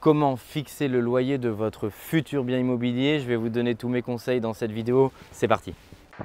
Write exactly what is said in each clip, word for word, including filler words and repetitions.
comment fixer le loyer de votre futur bien immobilier. Je vais vous donner tous mes conseils dans cette vidéo. C'est parti!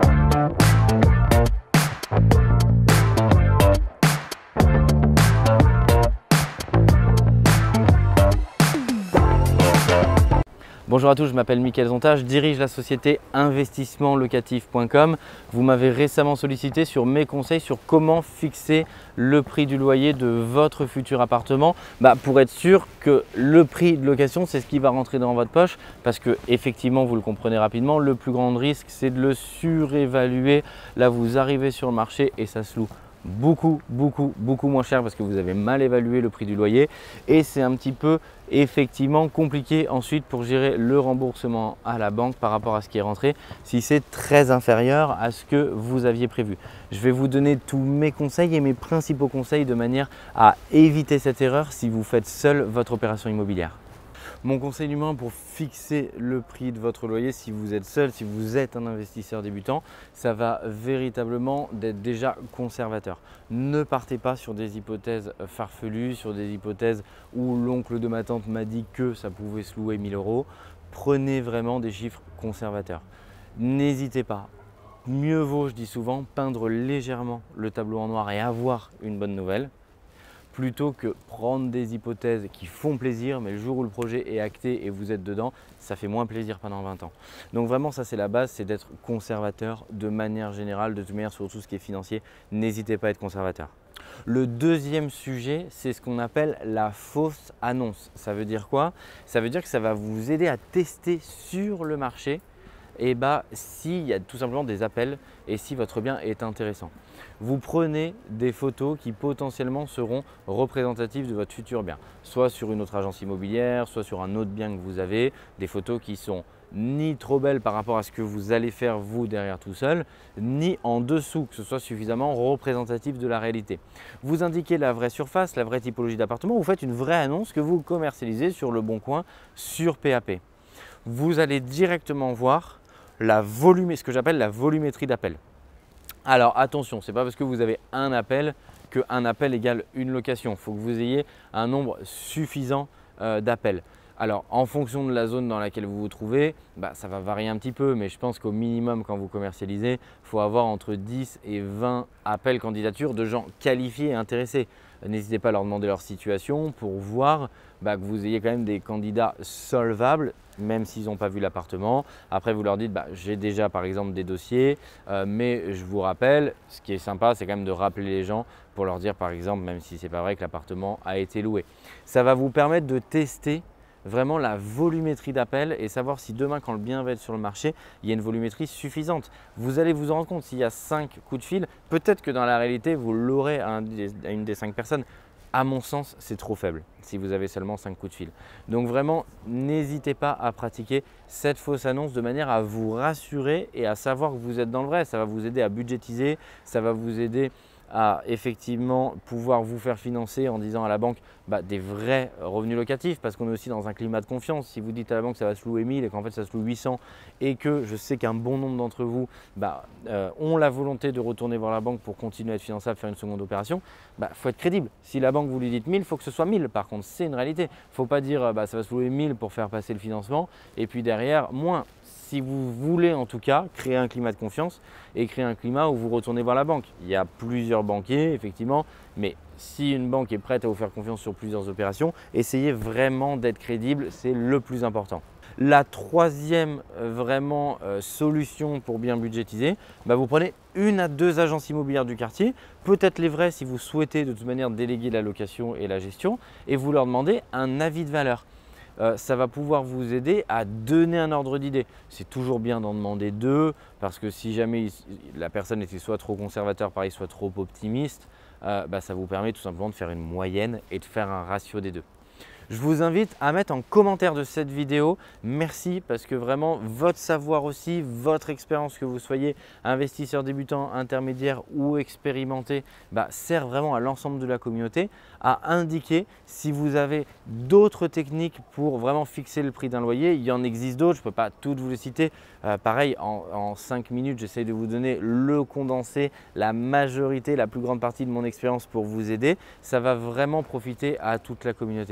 Bonjour à tous, je m'appelle Mickaël Zonta, je dirige la société investissement locatif point com. Vous m'avez récemment sollicité sur mes conseils sur comment fixer le prix du loyer de votre futur appartement bah, pour être sûr que le prix de location, c'est ce qui va rentrer dans votre poche parce que effectivement, vous le comprenez rapidement, le plus grand risque, c'est de le surévaluer. Là, vous arrivez sur le marché et ça se loue beaucoup beaucoup beaucoup moins cher parce que vous avez mal évalué le prix du loyer et c'est un petit peu effectivement compliqué ensuite pour gérer le remboursement à la banque par rapport à ce qui est rentré si c'est très inférieur à ce que vous aviez prévu. Je vais vous donner tous mes conseils et mes principaux conseils de manière à éviter cette erreur si vous faites seul votre opération immobilière. Mon conseil numéro un pour fixer le prix de votre loyer si vous êtes seul, si vous êtes un investisseur débutant, ça va véritablement d'être déjà conservateur. Ne partez pas sur des hypothèses farfelues, sur des hypothèses où l'oncle de ma tante m'a dit que ça pouvait se louer mille euros. Prenez vraiment des chiffres conservateurs. N'hésitez pas. Mieux vaut, je dis souvent, peindre légèrement le tableau en noir et avoir une bonne nouvelle, plutôt que prendre des hypothèses qui font plaisir, mais le jour où le projet est acté et vous êtes dedans, ça fait moins plaisir pendant vingt ans. Donc vraiment, ça c'est la base, c'est d'être conservateur de manière générale, de toute manière sur tout ce qui est financier, n'hésitez pas à être conservateur. Le deuxième sujet, c'est ce qu'on appelle la fausse annonce. Ça veut dire quoi? Ça veut dire que ça va vous aider à tester sur le marché et bah, s'il y a tout simplement des appels et si votre bien est intéressant. Vous prenez des photos qui potentiellement seront représentatives de votre futur bien, soit sur une autre agence immobilière, soit sur un autre bien que vous avez, des photos qui sont ni trop belles par rapport à ce que vous allez faire vous derrière tout seul, ni en dessous, que ce soit suffisamment représentatif de la réalité. Vous indiquez la vraie surface, la vraie typologie d'appartement, vous faites une vraie annonce que vous commercialisez sur Le Bon Coin, sur P A P. Vous allez directement voir la volumé, ce que j'appelle la volumétrie d'appels. Alors attention, ce n'est pas parce que vous avez un appel qu'un appel égale une location. Il faut que vous ayez un nombre suffisant euh, d'appels. Alors en fonction de la zone dans laquelle vous vous trouvez, bah, ça va varier un petit peu, mais je pense qu'au minimum quand vous commercialisez, il faut avoir entre dix et vingt appels candidatures de gens qualifiés et intéressés. N'hésitez pas à leur demander leur situation pour voir bah, que vous ayez quand même des candidats solvables, même s'ils n'ont pas vu l'appartement. Après, vous leur dites bah, j'ai déjà par exemple des dossiers, euh, mais je vous rappelle, ce qui est sympa, c'est quand même de rappeler les gens pour leur dire par exemple, même si ce n'est pas vrai, que l'appartement a été loué. Ça va vous permettre de tester vraiment la volumétrie d'appels et savoir si demain, quand le bien va être sur le marché, il y a une volumétrie suffisante. Vous allez vous en rendre compte, s'il y a cinq coups de fil, peut-être que dans la réalité, vous l'aurez à, à une des cinq personnes. À mon sens, c'est trop faible si vous avez seulement cinq coups de fil. Donc vraiment, n'hésitez pas à pratiquer cette fausse annonce de manière à vous rassurer et à savoir que vous êtes dans le vrai. Ça va vous aider à budgétiser, ça va vous aider à effectivement pouvoir vous faire financer en disant à la banque bah, des vrais revenus locatifs parce qu'on est aussi dans un climat de confiance. Si vous dites à la banque que ça va se louer mille et qu'en fait ça se loue huit cents et que je sais qu'un bon nombre d'entre vous bah, euh, ont la volonté de retourner voir la banque pour continuer à être finançable, faire une seconde opération, il bah, faut être crédible. Si la banque vous lui dites mille, il faut que ce soit mille. Par contre, c'est une réalité. Il ne faut pas dire bah, ça va se louer mille pour faire passer le financement et puis derrière moins. Si vous voulez en tout cas créer un climat de confiance et créer un climat où vous retournez voir la banque. Il y a plusieurs banquiers effectivement, mais si une banque est prête à vous faire confiance sur plusieurs opérations, essayez vraiment d'être crédible, c'est le plus important. La troisième euh, vraiment euh, solution pour bien budgétiser, bah, vous prenez une à deux agences immobilières du quartier, peut-être les vraies si vous souhaitez de toute manière déléguer la location et la gestion et vous leur demandez un avis de valeur. Euh, ça va pouvoir vous aider à donner un ordre d'idée. C'est toujours bien d'en demander deux parce que si jamais il, la personne était soit trop conservateur, pareil, soit trop optimiste, euh, bah, ça vous permet tout simplement de faire une moyenne et de faire un ratio des deux. Je vous invite à mettre en commentaire de cette vidéo, merci parce que vraiment votre savoir aussi, votre expérience, que vous soyez investisseur débutant, intermédiaire ou expérimenté, bah, sert vraiment à l'ensemble de la communauté à indiquer si vous avez d'autres techniques pour vraiment fixer le prix d'un loyer. Il y en existe d'autres, je ne peux pas toutes vous les citer. Euh, pareil, en, en cinq minutes, j'essaye de vous donner le condensé, la majorité, la plus grande partie de mon expérience pour vous aider. Ça va vraiment profiter à toute la communauté.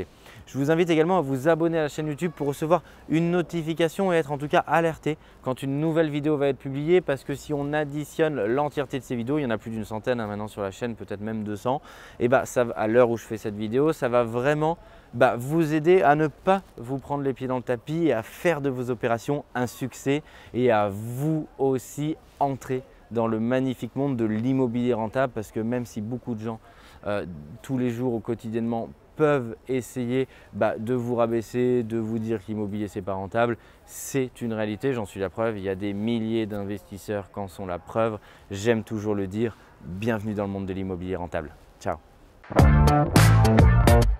Je vous invite également à vous abonner à la chaîne YouTube pour recevoir une notification et être en tout cas alerté quand une nouvelle vidéo va être publiée, parce que si on additionne l'entièreté de ces vidéos, il y en a plus d'une centaine hein, maintenant sur la chaîne, peut-être même deux cents, et bah, ça, à l'heure où je fais cette vidéo, ça va vraiment bah, vous aider à ne pas vous prendre les pieds dans le tapis et à faire de vos opérations un succès et à vous aussi entrer dans le magnifique monde de l'immobilier rentable, parce que même si beaucoup de gens euh, tous les jours ou quotidiennement peuvent essayer bah, de vous rabaisser, de vous dire que l'immobilier c'est pas rentable, c'est une réalité, j'en suis la preuve. Il y a des milliers d'investisseurs qui en sont la preuve. J'aime toujours le dire, bienvenue dans le monde de l'immobilier rentable. Ciao.